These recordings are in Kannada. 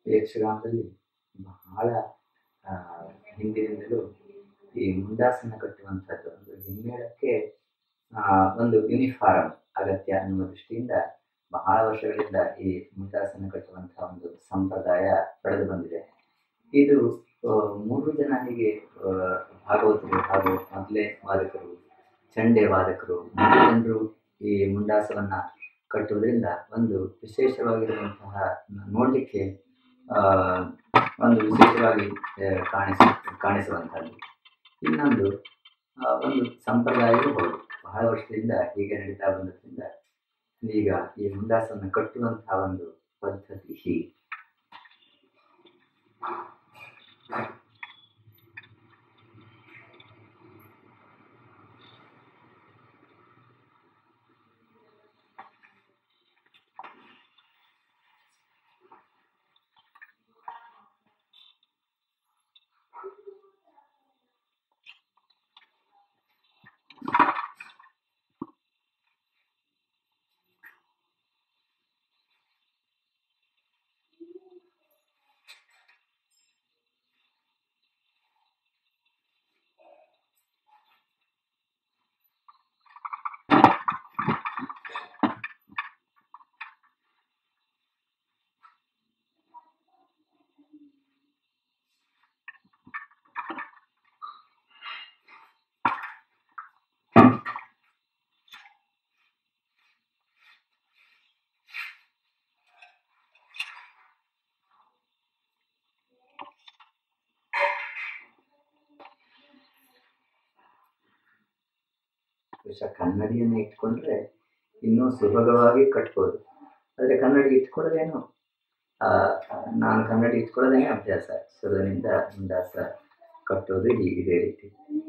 ಯಕ್ಷಗಾನದಲ್ಲಿ ಬಹಳ ಆ, ಹಿಂದಿನಿಂದಲೂ ಈ ಮುಂಡಾಸನ್ನ ಕಟ್ಟುವಂಥದ್ದು ಒಂದು ಹಿಮ್ಮೇಳಕ್ಕೆ ಒಂದು ಯೂನಿಫಾರ್ಮ್ ಅಗತ್ಯ ಅನ್ನುವ ದೃಷ್ಟಿಯಿಂದ ಬಹಳ ವರ್ಷಗಳಿಂದ ಈ ಮುಂಡಾಸನ್ನ ಕಟ್ಟುವಂತಹ ಒಂದು ಸಂಪ್ರದಾಯ ಬೆಳೆದು ಬಂದಿದೆ. ಇದು 3 ಜನ ಹೀಗೆ ಭಾಗವತರು ಹಾಗೂ ಮೊದಲೇ ವಾದಕರು, ಚಂಡೆ ವಾದಕರು 3 ಜನರು ಈ ಮುಂಡಾಸವನ್ನ ಕಟ್ಟುವುದರಿಂದ ಒಂದು ವಿಶೇಷವಾಗಿರುವಂತಹ ನೋಡಲಿಕ್ಕೆ ಒಂದು ವಿಶೇಷವಾಗಿ ಕಾಣಿಸುವಂಥದ್ದು. ಇನ್ನೊಂದು ಒಂದು ಸಂಪ್ರದಾಯವೂ ಹೌದು. ಬಹಳ ವರ್ಷದಿಂದ ಹೀಗೆ ನಡೀತಾ ಬಂದದ್ರಿಂದ ಈಗ ಈ ಮುಂಡಾಸವನ್ನು ಕಟ್ಟುವಂತಹ ಒಂದು ಪದ್ಧತಿ ಹೀಗೆ. ಕನ್ನಡಿಯನ್ನು ಇಟ್ಕೊಂಡ್ರೆ ಇನ್ನೂ ಸುಲಭವಾಗಿ ಕಟ್ಬೋದು. ಆದರೆ ಕನ್ನಡಿ ಇಟ್ಕೊಳ್ಳೋದೇನು ನಾನು ಕನ್ನಡಿ ಇಟ್ಕೊಳ್ಳೋದೇನೆ ಅಭ್ಯಾಸ. ಶುರುವಿನಿಂದ ಮುಂಡಾಸ ಕಟ್ಟೋದು ಇದೇ ರೀತಿ.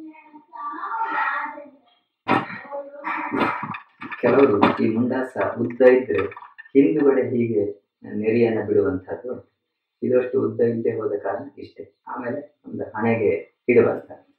ಕೆಲವರು ಈ ಮುಂಡಾಸ ಉದ್ದ ಇದ್ರೆ ಹಿಂದುಗಡೆ ಹೀಗೆ ನೆರೆಯನ್ನು ಬಿಡುವಂಥದ್ದು. ಇದಷ್ಟು ಉದ್ದ ಇಲ್ಲದೆ ಹೋದ ಕಾರಣ ಇಷ್ಟೇ. ಆಮೇಲೆ ಒಂದು ಹಣೆಗೆ ಇಡುವಂಥದ್ದು.